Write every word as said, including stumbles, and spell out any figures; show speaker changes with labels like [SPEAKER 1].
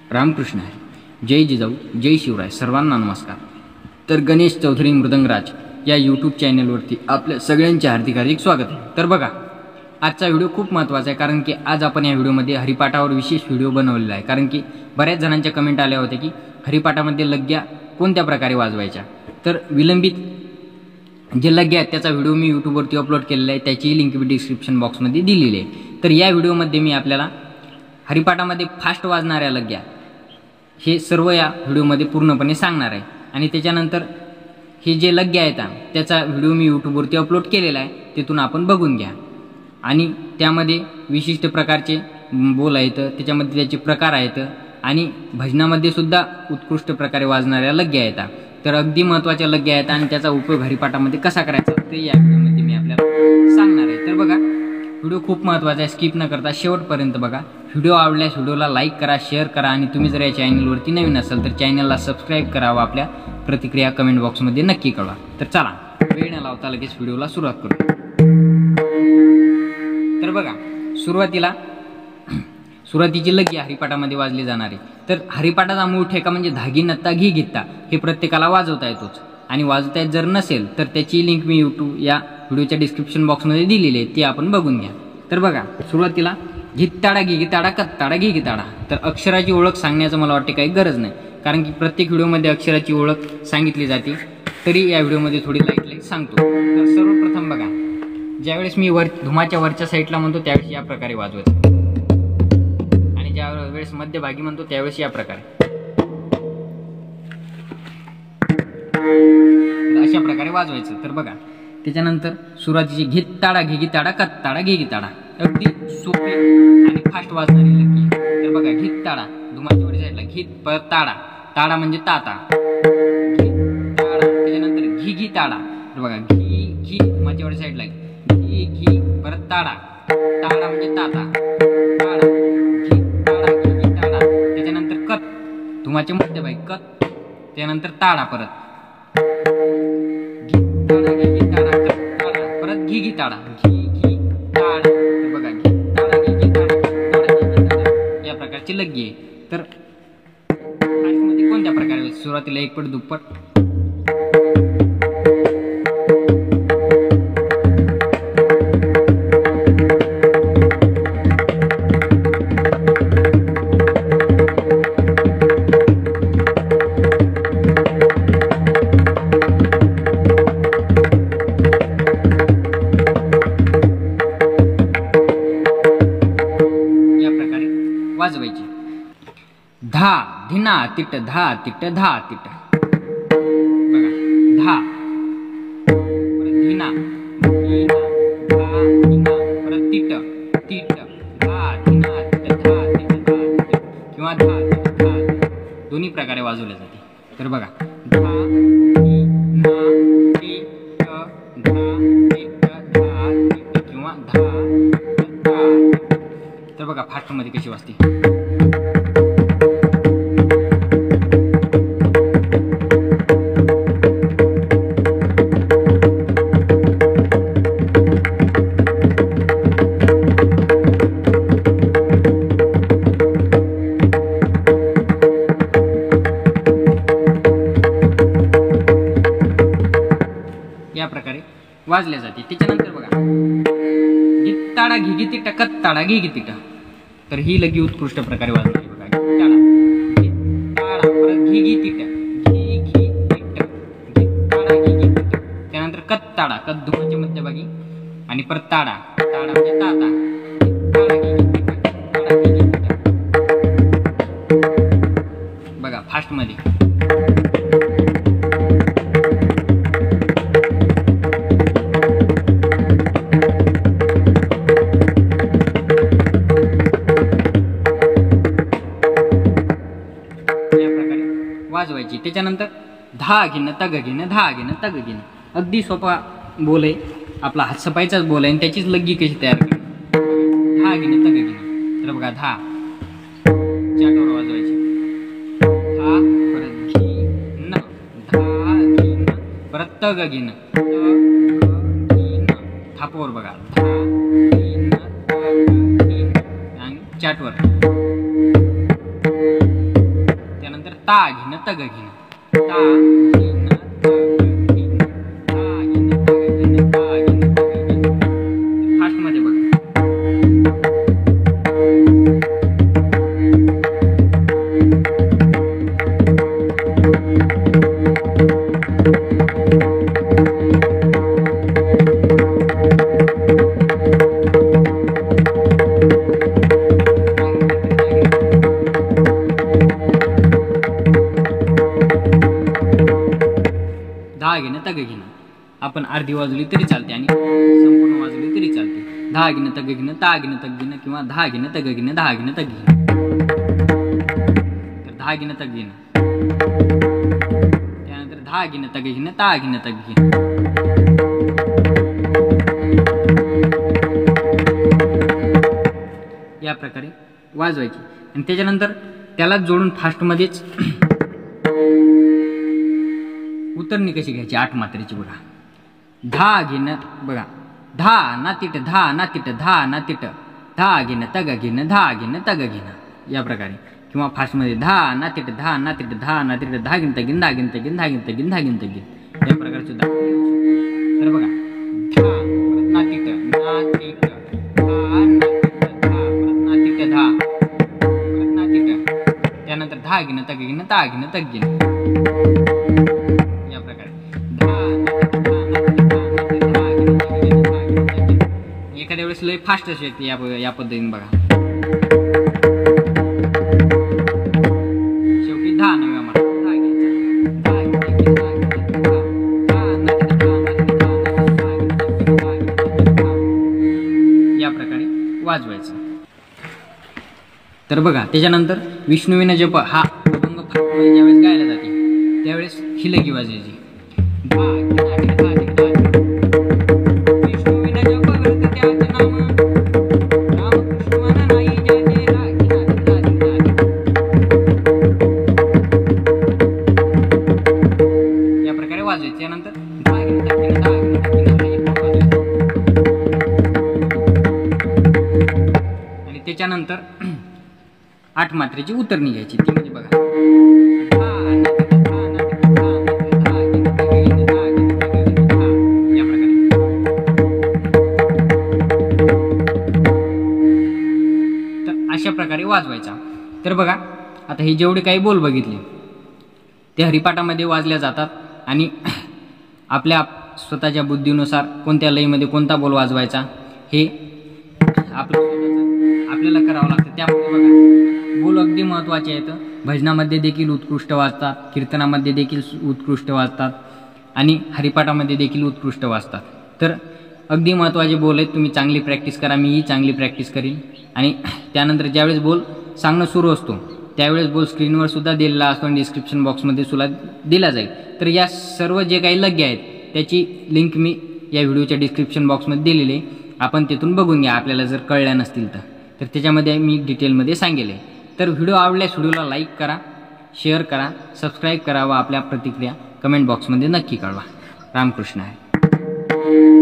[SPEAKER 1] रामकृष्ण हरी. जय जिजाऊ, जय शिवराय. सर्वांना नमस्कार. तर गणेश चौधरी मृदंगराज या यूट्यूब चॅनलवरती आपल्या सगळ्यांचे हार्दिक हार्दिक स्वागत आहे. तर बघा, आजचा व्हिडिओ खूप महत्त्वाचा आहे, कारण की आज आपण या व्हिडिओमध्ये हरिपाठावर विशेष व्हिडिओ बनवलेला आहे. कारण की बऱ्याच जणांच्या कमेंट आल्या होत्या की हरिपाठामध्ये लग्ग्या कोणत्या प्रकारे वाजवायच्या. तर विलंबित जे लग्ग्या आहेत त्याचा व्हिडिओ मी यूट्यूबवरती अपलोड केलेला आहे, त्याची लिंक मी डिस्क्रिप्शन बॉक्समध्ये दिलेली आहे. तर या व्हिडिओमध्ये मी आपल्याला हरिपाठामध्ये फास्ट वाजणाऱ्या लग्ग्या हे सर्व या व्हिडिओमध्ये पूर्णपणे सांगणार आहे. आणि त्याच्यानंतर हे जे लग्ग्या आहेत त्याचा व्हिडिओ मी यूट्यूबवरती अपलोड केलेला आहे, तिथून आपण बघून घ्या. आणि त्यामध्ये विशिष्ट प्रकारचे बोल आहेत, त्याच्यामध्ये त्याचे प्रकार आहेत आणि भजनामध्ये सुद्धा उत्कृष्ट प्रकारे वाजणाऱ्या लग्ग्या आहेत. तर अगदी महत्त्वाच्या लग्ग्या आहेत आणि त्याचा उपयोग हरिपाठामध्ये कसा करायचा ते या व्हिडिओमध्ये मी आपल्याला सांगणार आहे. तर बघा, व्हिडिओ खूप महत्त्वाचा आहे, स्किप न करता शेवटपर्यंत बघा. व्हिडिओ आवडल्यास व्हिडिओला लाईक करा, शेअर करा आणि तुम्ही जर या चॅनलवरती नवीन असाल तर चॅनलला सबस्क्राईब करा व आपल्या प्रतिक्रिया कमेंट बॉक्समध्ये नक्की कळवा. तर चला, वेळ न लावता लगेच व्हिडिओला सुरुवात करू. तर बघा, सुरुवातीला सुरुवातीची लग्गी हरिपाठामध्ये वाजली जाणार आहे. तर हरिपाठाचा मूळ ठेका म्हणजे धागी नत्ता घी घेता हे प्रत्येकाला वाजवता येतोच. आणि वाजवता येत जर नसेल तर त्याची लिंक मी यूट्यूब या व्हिडिओच्या डिस्क्रिप्शन बॉक्समध्ये दिलेली आहे, ती आपण बघून घ्या. तर बघा, सुरुवातीला घित्ताडा घी गिताडा कत्ताडा घी गिताडा. तर अक्षराची ओळख सांगण्याचं मला वाटते काही गरज नाही, कारण की प्रत्येक व्हिडिओमध्ये अक्षराची ओळख सांगितली जाते. तरी या व्हिडिओमध्ये थोडी लाईट लाईट सांगतो. तर सर्वप्रथम बघा, ज्यावेळेस मी वर धुमाच्या वरच्या साईडला म्हणतो त्यावेळेस या प्रकारे वाजवायचं, आणि ज्या वेळेस मध्यभागी म्हणतो त्यावेळेस या प्रकारे, अशा प्रकारे वाजवायचं. तर बघा, त्याच्यानंतर सुरुवातीची घित्ताडा घे गिताडा कत्ताडा घे गिताडा, अगदी सोपी आणि फास्ट वाजणारी लग्गी. तर बघा, घित्ताडा धुमाच्या वरच्या साईडला, घित परत ताडा, ताडा म्हणजे ताता, ताडा. त्याच्यानंतर घी घी ताडा. तर बघा, घी घी धुमाच्या वरच्या साईडला, घी घी परत ताडा, ताडा म्हणजे ताता, ताडा घी ताडा घी घी ताडा. त्याच्यानंतर कत धुमाचे मध्यभागी कत, त्यानंतर ताडा परत घी ताडा घी घी ताडा कत ताडा, परत घी घी ताडा घी घी ताडा. तर बघा, घी ताडा घी घी ताडा कत ताडा घी घी ताडा या प्रकारची लग्गी आहे. तर फास्टमध्ये कोणत्या प्रकारे सुरुवातीला एकपट दुप्पट, वाजवायची. धा धिना तिट धा तिट धा तिट. बघा, धा परत धिना धिना धा धिना परत तिट तिट धा धिना तिट धा तिट धा तिट किंवा धा तिट धा दोन्ही प्रकारे वाजवले जाते. तर बघा, धा धिना तिट धा तिट धा तिट किंवा धा धा. तर बघा, फास्टमध्ये कशी वाजते. या प्रकारे वाजल्या जाते. त्याच्यानंतर बघा, गित्ताडा घी गितिट कत्ताडा घी गितिट. तर ही लगी उत्कृष्ट प्रकारे वाजली. बघा, गित्ताडा गित्ताडा परत घी घी तिट घी घी तिट गित्ताडा घी घी तिट. त्यानंतर कत्ताडा कत धुमाच्या मध्यभागी आणि परत ताडा, ताडा म्हणजे ताता, गित्ताडा घी घी तिट ताडा घी घी तिट. बघा, फास्ट मध्ये वाजवायची. त्याच्यानंतर धा घेणं तग घेणं धा घेणं तग घेणं, अगदी सोपा बोल आहे, आपला हातसफाईचाच बोल आहे आणि त्याचीच लग्गी कशी तयार करणं. धा घेणं तग घेणं. तर बघा, धा चाटोर वाजवायची, धा परत घी न धा घी न परत तग घेणं तग घी न थापवर बघा, धा घी न तग घी आणि चाटवर. ता घेणं तग घेणं ता घेणं तग घेणं ता घेणं तग घेणं ता घेणं तग घेणं फास्ट मध्ये बघा दहा घेणं तग घेणं आपण अर्धी वाजवली तरी चालते आणि संपूर्ण वाजवली तरी चालते दहा घेणं तग घेणं ता घेणं तग घेणं किंवा दहा घेणं तग घेणं दहा घेणं तग घेणं तर दहा घेणं तग घेणं त्यानंतर दहा घेणं तग घेणं ता घेणं तग घेणं या प्रकारे वाजवायची आणि त्याच्यानंतर त्याला जोडून फास्टमध्येच उतरणी कशी घ्यायची आठ मात्रेची बघा धा घेणं बघा धा ना तिट धा ना तिट धा ना तिट धा घेणं तग घेणं धा घेणं तग घेणं या प्रकारे किंवा फास्टमध्ये धा ना तिट धा ना तिट धा ना तिट धा घेणं तगीन धा घेणं तगीन धा घेणं तगीन धा घेणं तगीन या प्रकारे सुद्धा तर बघा धा परत ना तिट ना तिट धा ना तिट धा परत ना तिट धा परत ना तिट त्यानंतर धा घेणं तग घेणं ता घेणं तग घेणं एखाद्या वेळेस लय फास्ट अशी येते या या पद्धतीने बघा शेवटी दहा नव्या मला या प्रकारे वाजवायचं तर बघा त्याच्यानंतर विष्णुविना जप हा अभंग ज्यावेळेस गायला जाते त्यावेळेस हिलकी वाजायची त्यानंतर आणि त्याच्यानंतर आठ मात्रेची उतरणी घ्यायची ती म्हणजे बघा या प्रकारे तर अशा प्रकारे वाजवायचा तर बघा आता हे जेवढे काही बोल बघितले ते हरिपाठामध्ये वाजल्या जातात आणि आपल्या स्वतःच्या बुद्धीनुसार कोणत्या लयीमध्ये कोणता बोल वाजवायचा हे आपलं आपल्याला करावं लागतं त्यामुळे बघा बोल अगदी महत्त्वाचे आहेत भजनामध्ये देखील उत्कृष्ट वाजतात कीर्तनामध्ये देखील उत्कृष्ट वाजतात आणि हरिपाठामध्ये देखील उत्कृष्ट वाजतात तर अगदी महत्त्वाचे बोल आहेत तुम्ही चांगली प्रॅक्टिस करा मीही चांगली प्रॅक्टिस करीन आणि त्यानंतर ज्यावेळेस बोल सांगणं सुरू असतो त्यावेळेस बोल स्क्रीनवर सुद्धा दिलेला असतो आणि डिस्क्रिप्शन बॉक्समध्ये सुद्धा दिला जाईल तर या सर्व जे काही लग्गे आहेत त्याची लिंक मी या व्हिडिओच्या डिस्क्रिप्शन बॉक्समध्ये दिलेली आहे आपण तिथून बघून घ्या आपल्याला जर कळल्या नसतील तर तर त्याच्यामध्ये मी डिटेलमध्ये सांगेल आहे तर व्हिडिओ आवडल्यास व्हिडिओला लाईक करा शेअर करा सबस्क्राईब करा व आपल्या प्रतिक्रिया कमेंट बॉक्समध्ये नक्की कळवा रामकृष्ण आहे